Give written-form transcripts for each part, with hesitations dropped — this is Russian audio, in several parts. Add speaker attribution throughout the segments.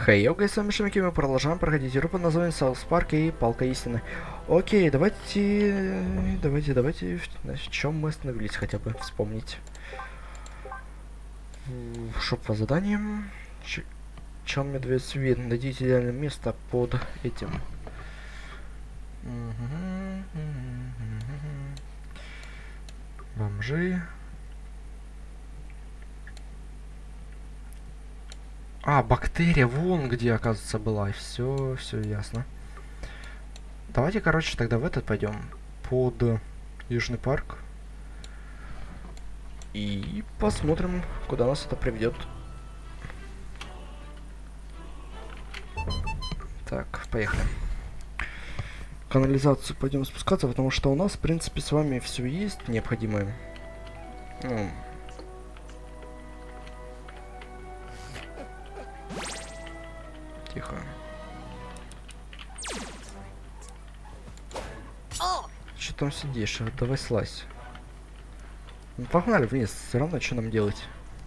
Speaker 1: Хей, йога, с вами Шамики, мы продолжаем проходить игру под названием South Park и Палка Истины. Окей, давайте, на чем мы остановились, хотя бы вспомнить. Шоп по заданиям. Чан медведь свет. Найдите идеальное место под этим. Бомжи. А, бактерия, вон где, оказывается, была. Все ясно. Давайте, короче, тогда в этот пойдем. Под Южный парк. И посмотрим, куда нас это приведет. Так, поехали. В канализацию пойдем спускаться, потому что у нас, в принципе, с вами все есть необходимое. Тихо. Что там сидишь? Давай слазь. Ну, погнали вниз. Все равно, что нам делать?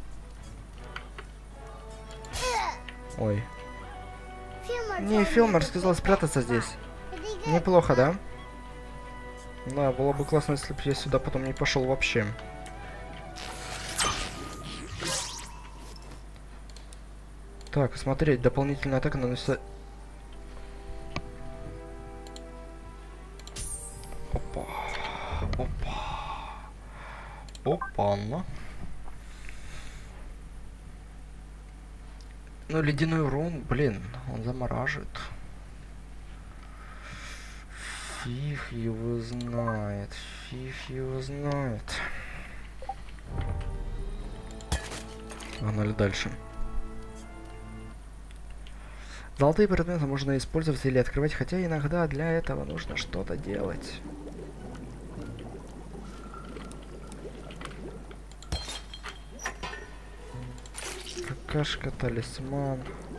Speaker 1: Ой. Не, Филмор сказал спрятаться здесь. Неплохо, да? Да, было бы классно, если бы я сюда потом не пошел вообще. Так, смотреть, дополнительная атака наносится... Опа. Опа-на. Ну, ледяной урон, блин, он замораживает. Фиг его знает. Погнали дальше. Золотые предметы можно использовать или открывать, хотя иногда для этого нужно что-то делать. Какашка, талисман.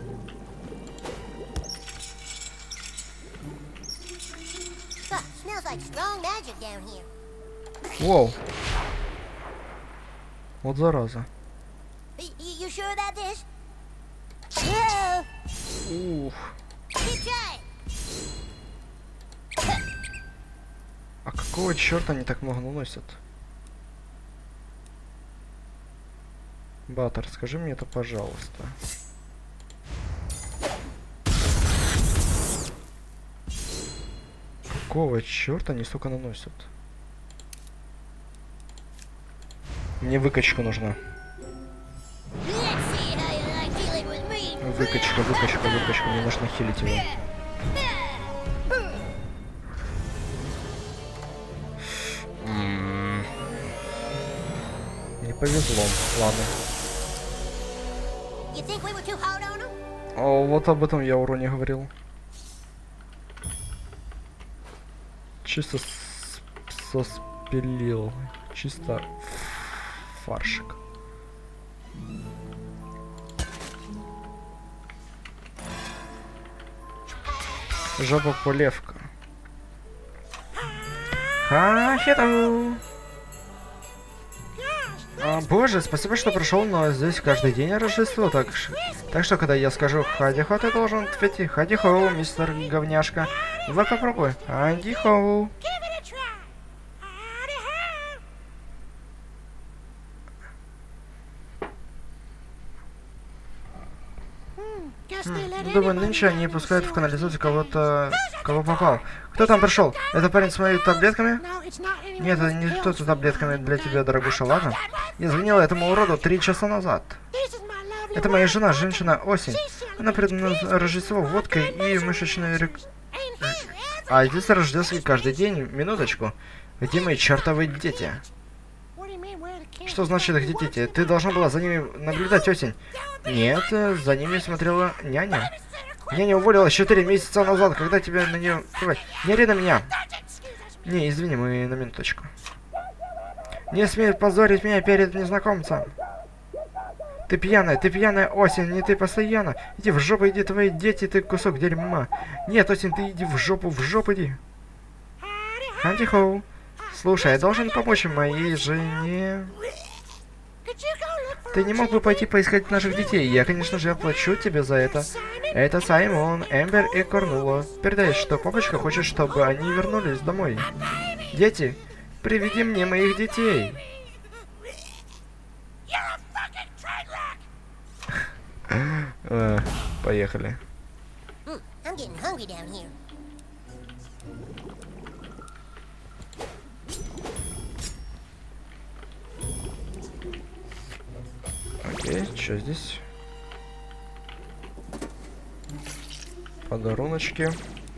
Speaker 1: Воу. Вот зараза. Ух. А какого черта они так много наносят? Баттер, скажи мне это, пожалуйста. Какого черта они столько наносят? Мне выкачка нужна. Выкачка, мне нужно хилить его. Не повезло, ладно. О, вот об этом я уроне говорил. Чисто соспилил. Чисто фаршик. Жаба-полевка. Боже, спасибо, что пришел, но здесь каждый день Рождество, так что, когда я скажу «Хади-хо», ты должен ответить «Хади-хо, мистер говняшка». Давай попробуй. Хади-хо. Думаю, нынче они пускают в канализацию кого-то, кого попал. Кто там пришел? Это парень с моими таблетками? Нет, это не тот с таблетками для тебя, дорогуша, ладно? Я звонила этому уроду 3 часа назад. Это моя жена, женщина Осень. Она придумала Рождество водкой и мышечной А здесь рождество каждый день, минуточку. Где мои чертовы дети? Что значит, где дети? Ты должна была за ними наблюдать, Осень. Нет, за ними смотрела няня. Няня уволилась 4 месяца назад, когда тебя на нее... Не ори на меня. Не, извини, мы на минуточку. Не смей позорить меня перед незнакомцем. Ты пьяная, Осень, не ты постоянно. Иди в жопу, иди, твои дети, ты кусок дерьма. Нет, Осень, ты иди в жопу иди. Хади-хоу. Слушай, я должен помочь моей жене. Ты не мог бы пойти поискать наших детей? Я, конечно же, оплачу тебе за это. Это Саймон, Эмбер и Корнула. Передай, что папочка хочет, чтобы они вернулись домой. Дети, приведи мне моих детей. Поехали. Окей, что здесь? Подаруночки.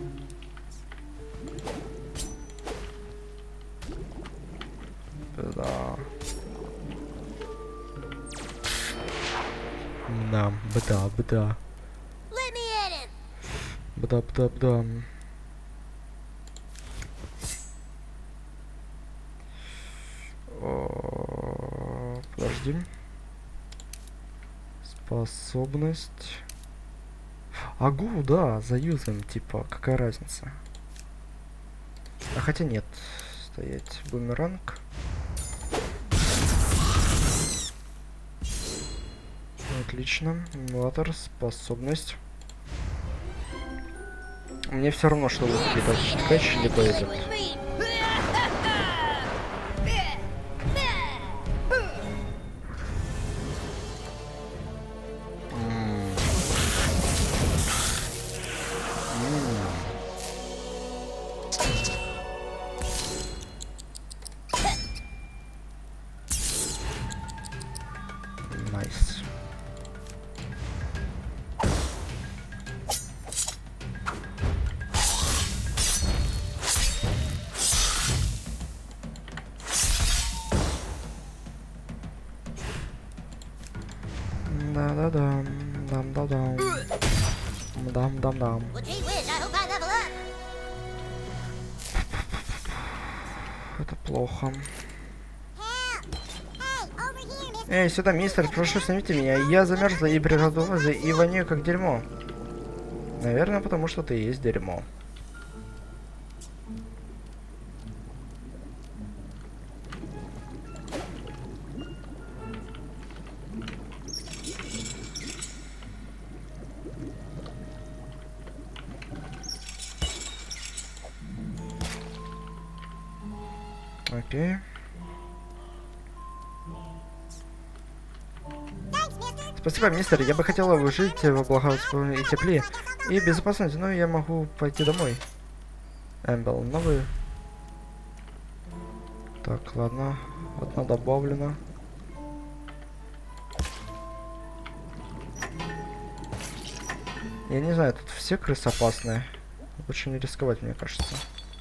Speaker 1: Да. Да, бда. Бда. Подожди. Способность. Агу, да, заюзаем, типа, какая разница? А хотя нет. Стоять. Бумеранг. Отлично. Инноватор, способность. Мне все равно, что вот либо кэч, либо этот. Найс. Да-да-дам. Дам-да-дам. Дам-дам-дам. Это плохо. Эй, сюда, мистер, прошу, снимите меня. Я замерзла и приготовилась, и воняю как дерьмо. Наверное, потому что ты есть дерьмо. Окей. Спасибо, мистер. Я бы хотела жить в благополучии и тепле и безопасности, но я могу пойти домой. Эмбел, новый. Так, ладно. Одна добавлена. Я не знаю, тут все крысы опасные. Лучше не рисковать, мне кажется.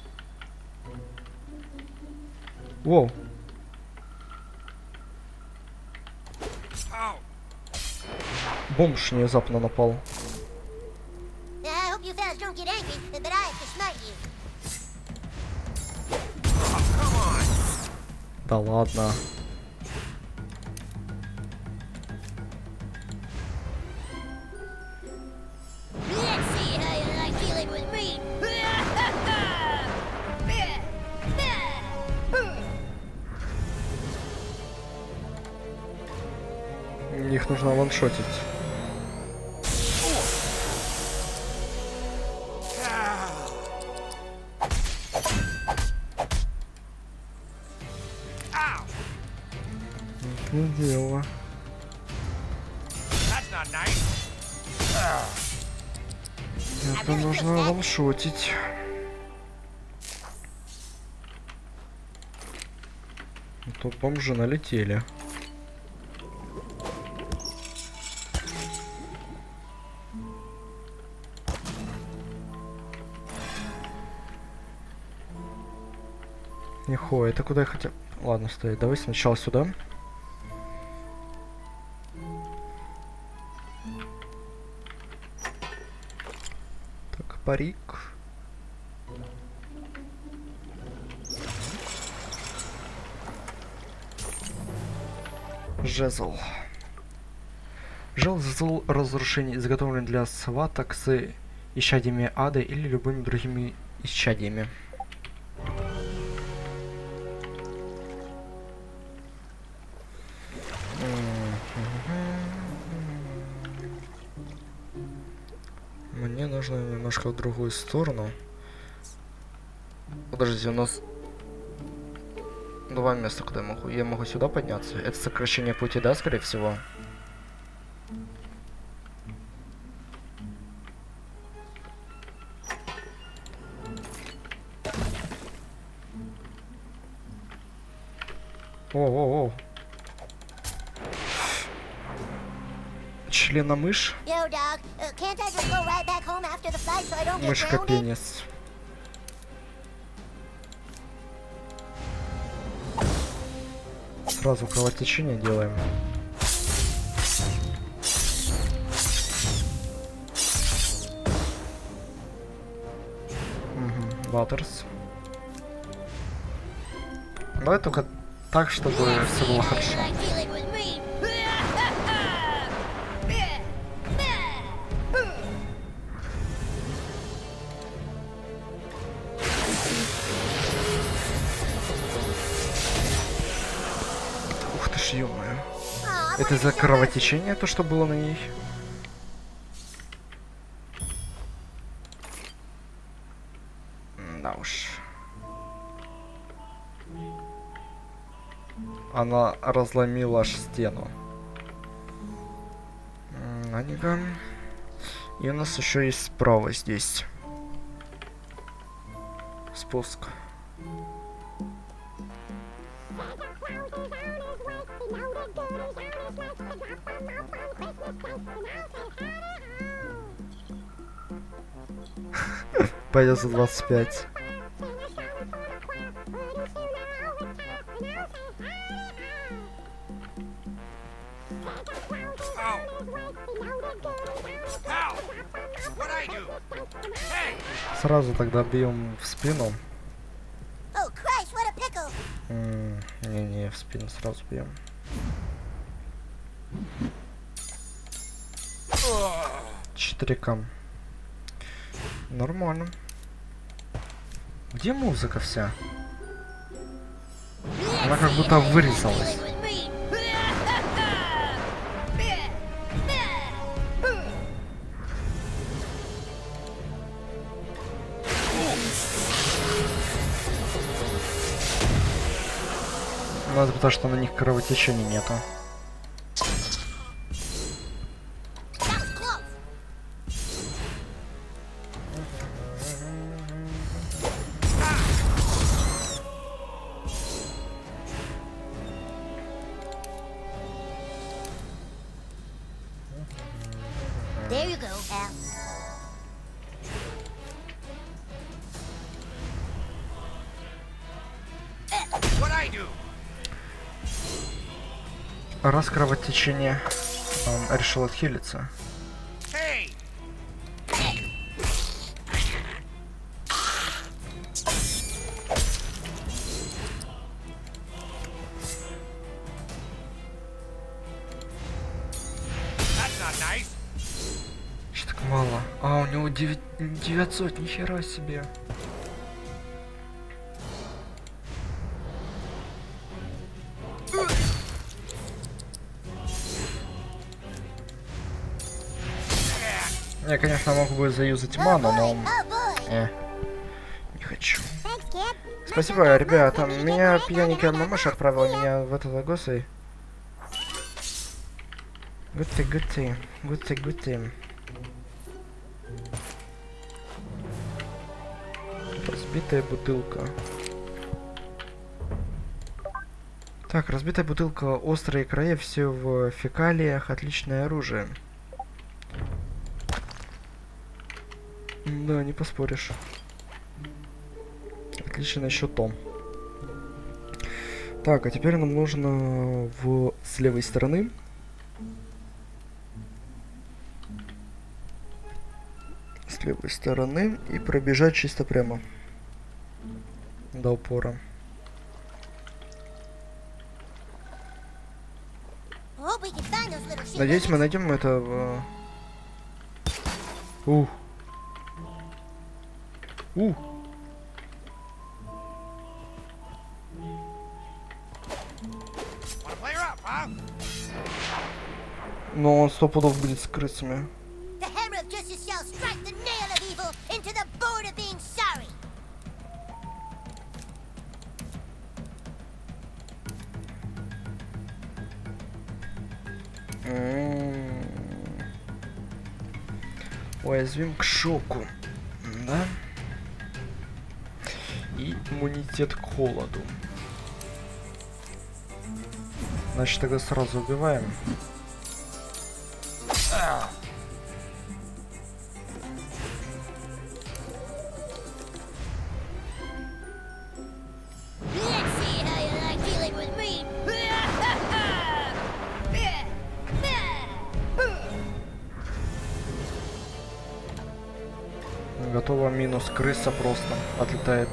Speaker 1: Воу. Бомж внезапно напал. Да ладно. Их нужно ваншотить. Не дело. Это нужно ваншотить. Тут бомжи налетели. Нихо, это куда я хотел... Ладно, стой, давай сначала сюда. Так, парик. Жезл. Жезл разрушений изготовлен для схваток с исчадиями ада или любыми другими исчадиями. мне нужно немножко в другую сторону. Подождите, у нас два места, куда я могу. Я могу сюда подняться. Это сокращение пути, да, скорее всего? О-о-о. Членомышь. Мышка-пенис. Сразу кровотечение делаем. Угу, Ватерс. Давай только так, чтобы все было хорошо. Ух ты ж, ё-моё. Это за кровотечение, то, что было на ней? Да уж. Она разломила аж стену. Ну-ка. И у нас еще есть справа здесь спуск. Пойдет за 25. Сразу тогда бьем в спину. Не-не, в спину сразу бьем. Четырекам. Нормально. Где музыка вся? Она как будто вырезалась. Ну, это потому что на них кровотечения нету.
Speaker 2: There you go, Al. What I do?
Speaker 1: Раз кровотечение решил отхилиться.
Speaker 2: Hey! That's not nice.
Speaker 1: Что так мало? А, у него 900, нихера себе. Я, конечно, мог бы заюзать ману, но... не хочу. Спасибо, ребята. Меня пьяненькая мамаша отправила меня в этот госой. Гуты. Разбитая бутылка. Так, разбитая бутылка, острые края, все в фекалиях, отличное оружие. Да, не поспоришь. Отлично еще том. Так, а теперь нам нужно с левой стороны. С левой стороны и пробежать чисто прямо. До упора. Надеюсь, мы найдем это... Но он 100 пудов будет с крысами. Уязвим к шоку. Да? И иммунитет к холоду. Значит, тогда сразу убиваем. Готово, минус, крыса просто отлетает.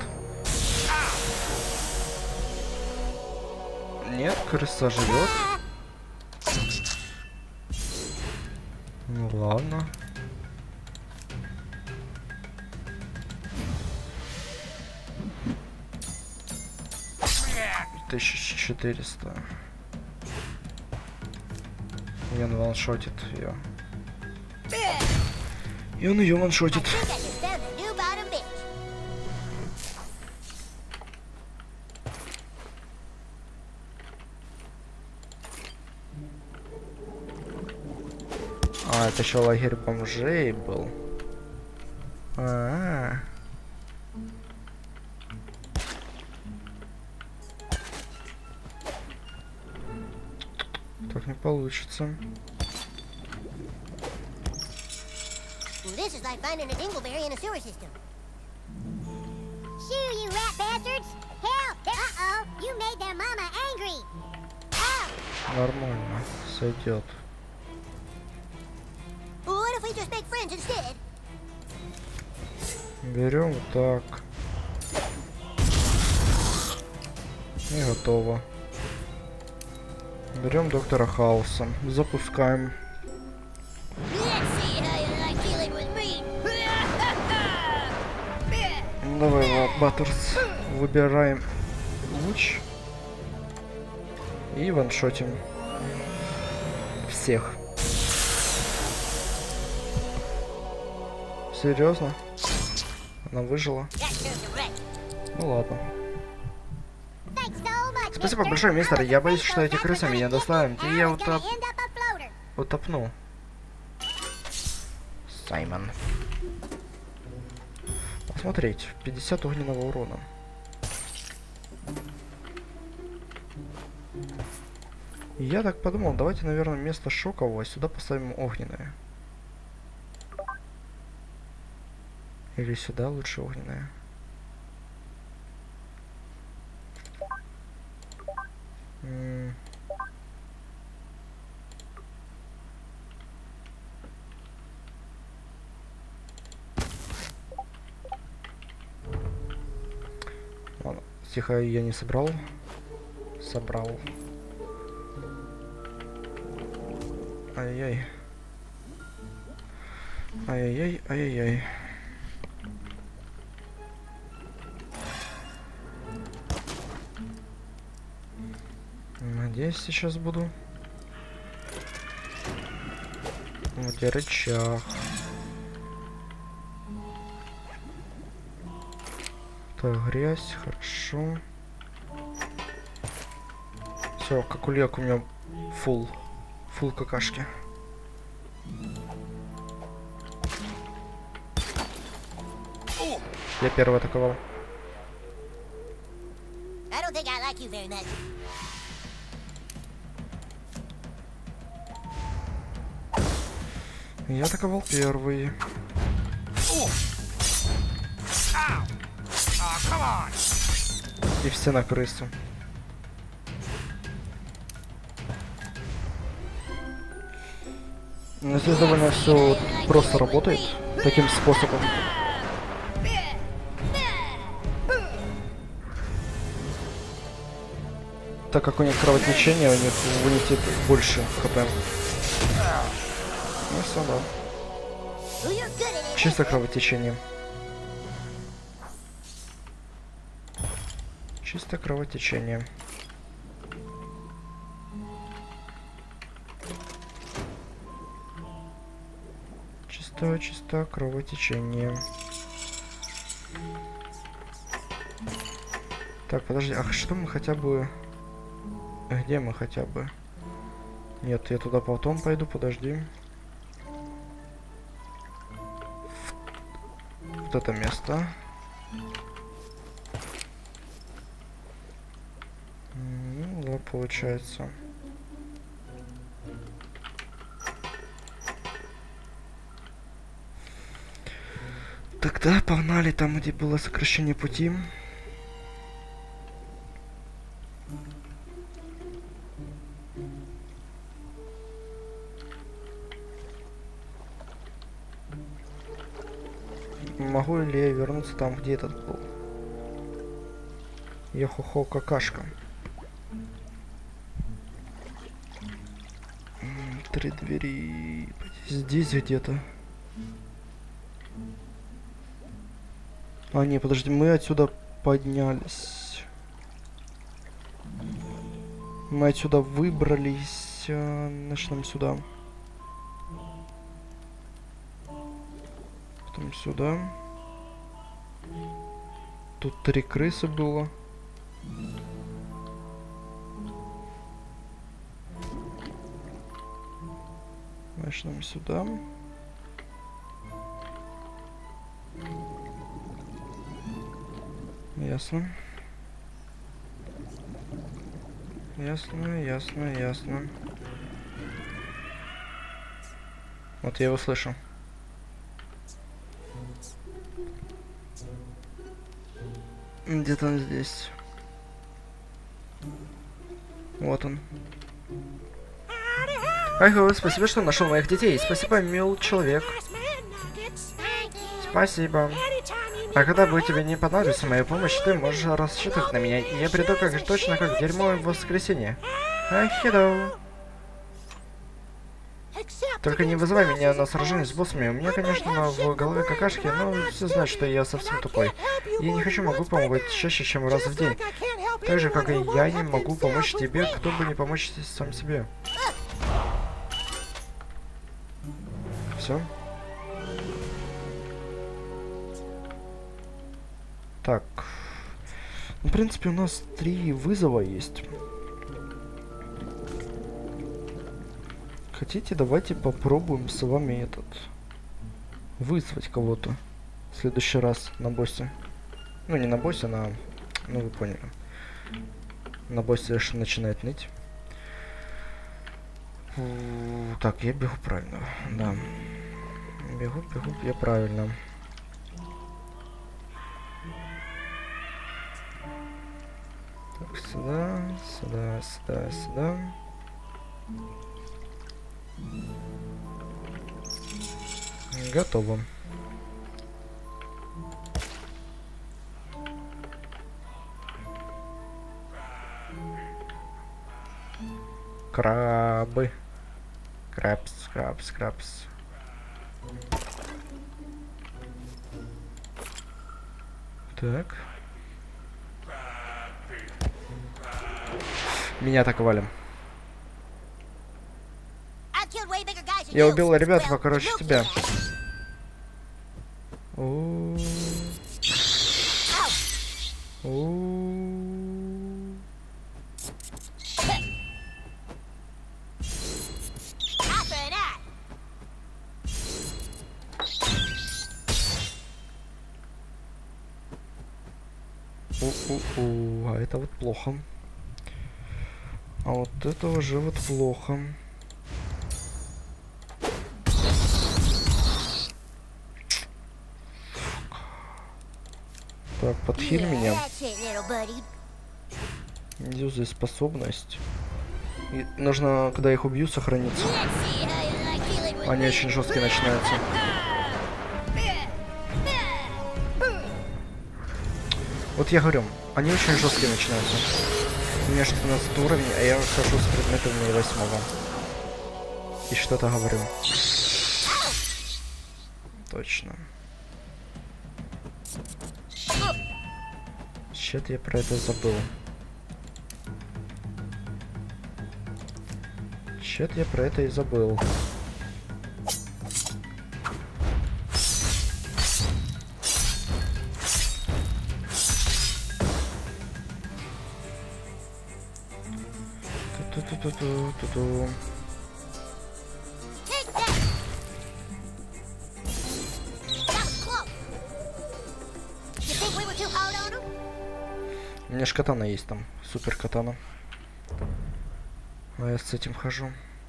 Speaker 1: Нет, крыса живет. Ну ладно.
Speaker 2: Yeah.
Speaker 1: 1400. И он ваншотит ее. И он ее ваншотит. А, это еще лагерь бомжей был. Так не получится.
Speaker 3: This is like finding a dingleberry in a sewer system. Shoo, you rat bastards! Help! Uh-oh! You made their mama angry! Help!
Speaker 1: Нормально, сойдет.
Speaker 3: What if we just make friends instead?
Speaker 1: Берем вот так. И готово. Берем доктора Хауса. Запускаем. Давай, Баттерс. Выбираем луч. И ваншотим всех. Серьезно? Она выжила? Ну ладно. Спасибо большое, мистер. Я боюсь, что эти крысы меня достанут. И я утопну. Саймон. Посмотреть. 50 огненного урона. Я так подумал, давайте, наверное, вместо шокового сюда поставим огненное. Или сюда лучше огненное. Ладно, тихо, я не собрал. Собрал. Ай-яй. Ай-яй, ай-яй. Надеюсь, сейчас буду. Вот и рычаг. Так, грязь, хорошо. Все, как улек у меня фул какашки. Я первый атаковал. Я атаковал первый. И все на крысу. Но здесь довольно все просто работает таким способом. Так как у них кровотечение, у них вылетит больше хп. Ну все, да. Чисто кровотечение. Чисто кровотечение. Чисто кровотечение. Так, подожди, а что мы хотя бы... Где мы хотя бы? Нет, я туда потом пойду, подожди. Вот это место. Ну, да, получается. Тогда погнали там, где было сокращение пути. Могу ли я вернуться там, где этот был? Йо-хо-хо, какашка. 3 двери. Здесь где-то. А, не, подожди, мы отсюда поднялись. Мы отсюда выбрались. Начнем сюда. Потом сюда. Тут 3 крысы было. Начнем сюда. Ясно. Ясно. Вот я его слышу. Где-то он здесь. Вот он. Ага, спасибо, что нашел моих детей. Спасибо, мил человек. Спасибо. А когда будет тебе не понадобится моя помощь, ты можешь рассчитывать на меня, и я приду точно как дерьмо в воскресенье. Ахидо. Только не вызывай меня на сражение с боссами. У меня, конечно, в голове какашки, но все знают, что я совсем тупой. Я не могу помогать чаще, чем раз в день. Так же, как и я не могу помочь тебе, кто бы не помочь сам себе. Все. Так. В принципе, у нас 3 вызова есть. Хотите, давайте попробуем с вами вызвать кого-то в следующий раз на боссе. Ну, не на боссе, на... Ну, вы поняли. На боссе аж начинает ныть. Так, я бегу правильно. Да. Бегу я правильно. Так, сюда. Готово. Крабы. Крабс. Так. Меня атаковали. Я убил ребят покороче тебя. А это вот плохо. А вот это уже вот плохо. Так, подхиль меня. Юзай способность. И нужно, когда их убью, сохраниться. Они очень жесткие начинаются. Вот я говорю, они очень жесткие начинаются. У меня 16 уровень, а я хожу с предметами 8-го. И что-то говорю. Точно. Чё-то я про это забыл. Чё-то я про это и забыл. У меня ж катана есть там. Супер катана. А я с этим хожу.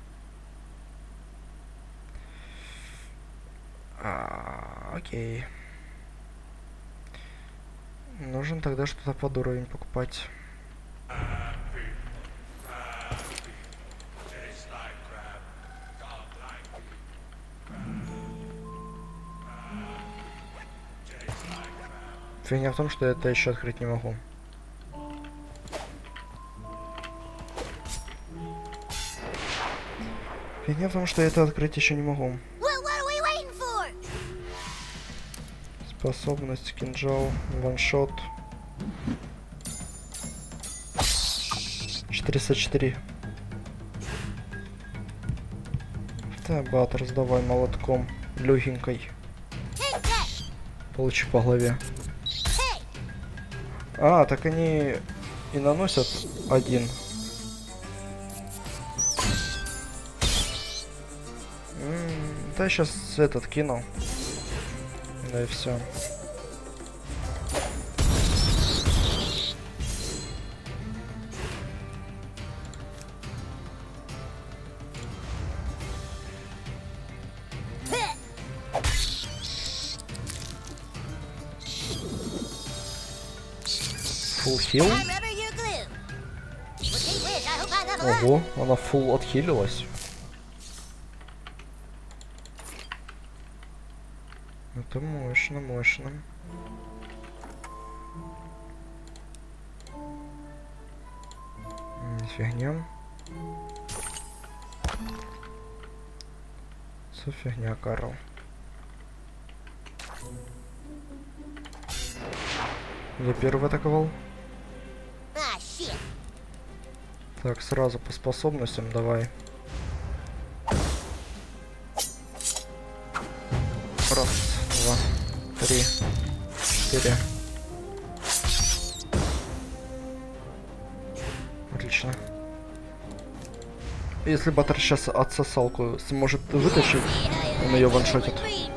Speaker 1: Окей. Нужен тогда что-то под уровень покупать. Фигня в том, что я это еще открыть не могу. Фигня в том, что я это открыть еще не могу. Способность, кинжал, ваншот. 404. Так, бат, раздавай молотком. Легенькой. Получи по голове. А, так они и наносят один. Да, я сейчас этот кину. Да и все. Full heal? Ого, она full отхилилась. Это мощно, мощно. Фигня. Все фигня, Карл. Я первый атаковал. Так, сразу по способностям давай. Раз, два, три, 4. Отлично. Если Баттер сейчас отсосалку сможет вытащить, он ее ваншотит.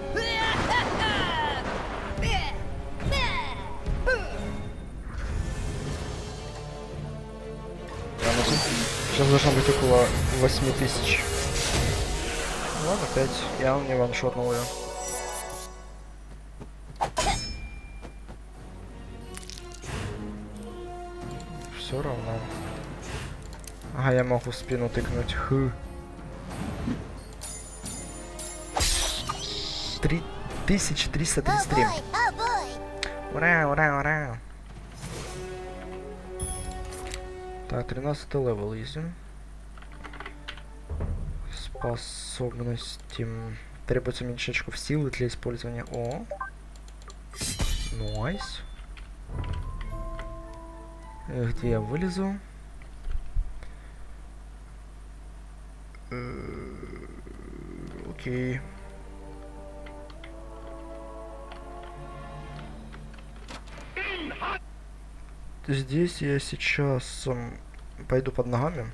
Speaker 1: Сейчас должно быть около 8000. Ладно, 5. Я не ваншотнул ее. Все равно. Ага, я могу в спину тыкнуть. 3333. Ура, ура, ура. Так, 13 левел изи. Способности. Требуется меньше очков силы для использования. О. Найс. Где я вылезу? Окей. Здесь я сейчас пойду под ногами.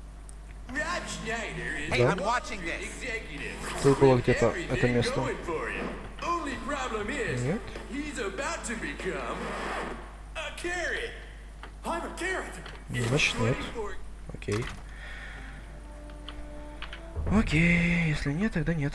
Speaker 1: Да? Тут было где-то это место. Нет? Значит нет. Окей. Окей, если нет, тогда нет.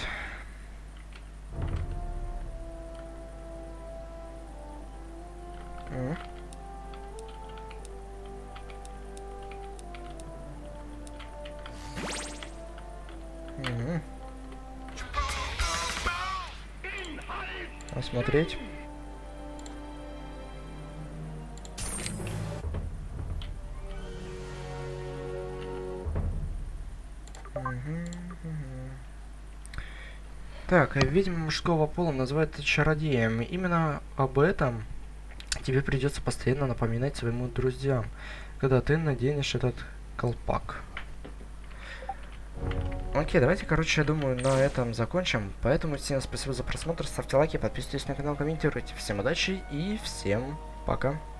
Speaker 1: Осмотреть. Так, ведьма мужского пола называют чародеем. Именно об этом тебе придется постоянно напоминать своим друзьям, когда ты наденешь этот колпак. Окей, давайте, короче, я думаю, на этом закончим. Поэтому всем спасибо за просмотр, ставьте лайки, подписывайтесь на канал, комментируйте. Всем удачи и всем пока.